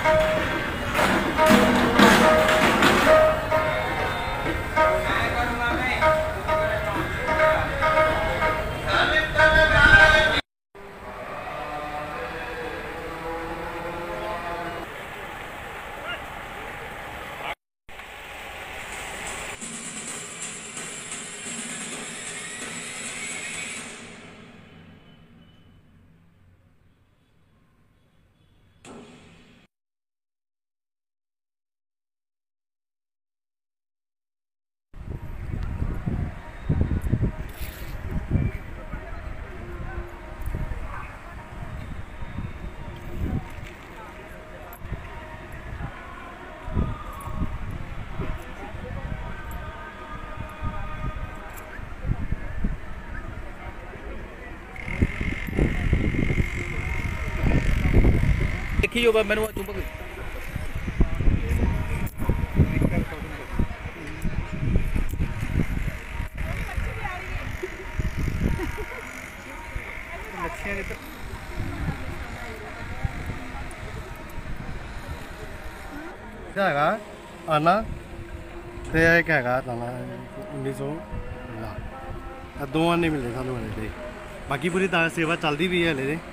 देखी हो मैंने चुप ਹੈਗਾ ਆਨਾ ਤੇ ਇੱਕ ਹੈਗਾ ਤਾਨਾ 1900 ਦੋਵਾਂ ਨਹੀਂ ਮਿਲਦੇ ਸਾਨੂੰ ਹਲੇ ਤੇ ਬਾਕੀ ਪੂਰੀ ਤਾਂ ਸੇਵਾ ਚੱਲਦੀ ਵੀ ਹੈ ਹਲੇ ਦੇ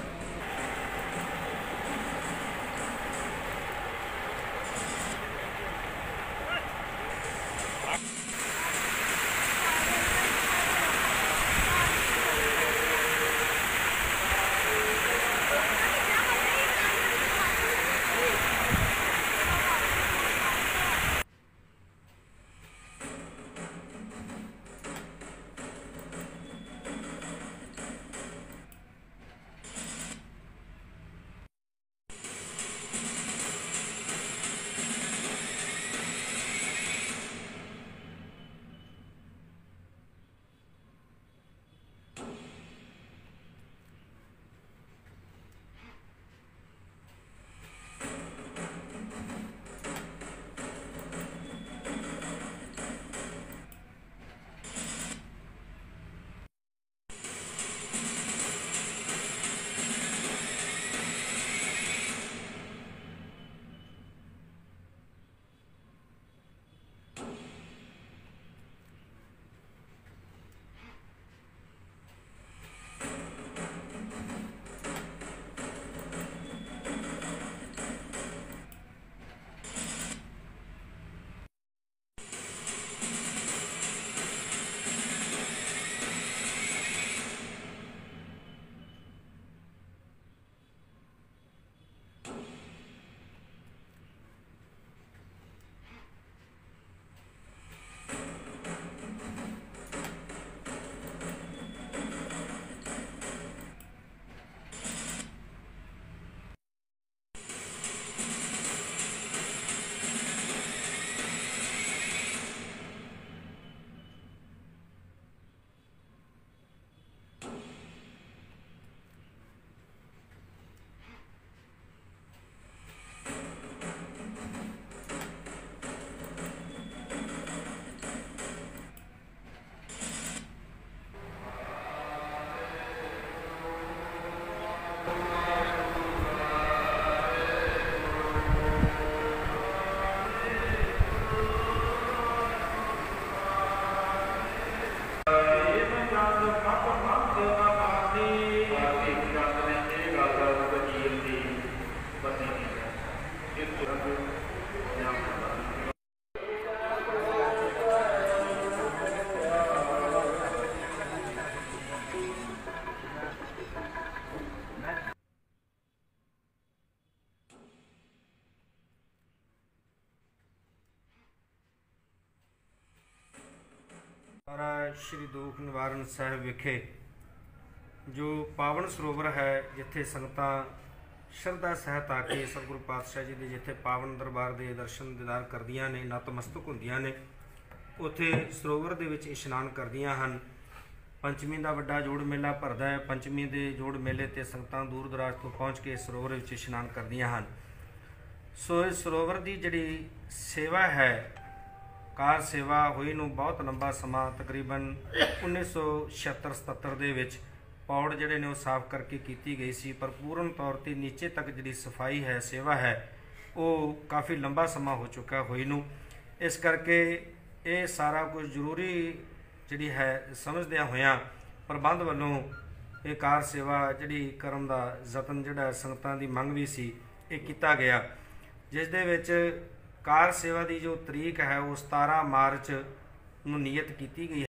श्री दुख निवारण साहिब विखे जो पावन सरोवर है जिथे संगतां श्रद्धा सहित आके सतगुरु पातशाह जी के जिथे पावन दरबार के दर्शन दीदार करदियां ने नतमस्तक होंदियां ने उत्थे सरोवर दे विच इशनान करदियां हन। पंचमी का वड्डा जोड़ मेला भरदा है। पंचमी के जोड़ मेले ते संगतां दूर दराज तो पहुँच के सरोवर विच इशनान करदियां हन। सो इस सरोवर की जिहड़ी सेवा है कार सेवा हुई नूं बहुत लंबा समा तकरीबन 1976-77 दे विच पौड़ जिहड़े ने साफ करके की गई सी, पर पूर्ण तौर पर नीचे तक जिहड़ी सफाई है सेवा है ਉਹ ਕਾਫੀ ਲੰਬਾ ਸਮਾਂ ਹੋ ਚੁੱਕਾ ਹੋਈ ਨੂੰ। ਇਸ ਕਰਕੇ ਇਹ ਸਾਰਾ ਕੁਝ ਜ਼ਰੂਰੀ ਜਿਹੜੀ ਹੈ ਸਮਝਦਿਆਂ ਹੋਇਆਂ ਪ੍ਰਬੰਧ ਵੱਲੋਂ ਇਹ ਕਾਰ ਸੇਵਾ ਜਿਹੜੀ ਕਰਨ ਦਾ ਯਤਨ ਜਿਹੜਾ ਸੰਗਤਾਂ ਦੀ ਮੰਗ ਵੀ ਸੀ ਇਹ ਕੀਤਾ ਗਿਆ, ਜਿਸ ਦੇ ਵਿੱਚ ਕਾਰ ਸੇਵਾ ਦੀ ਜੋ ਤਰੀਕ ਹੈ ਉਹ 17 ਮਾਰਚ ਨੂੰ ਨਿਯਤ ਕੀਤੀ ਗਈ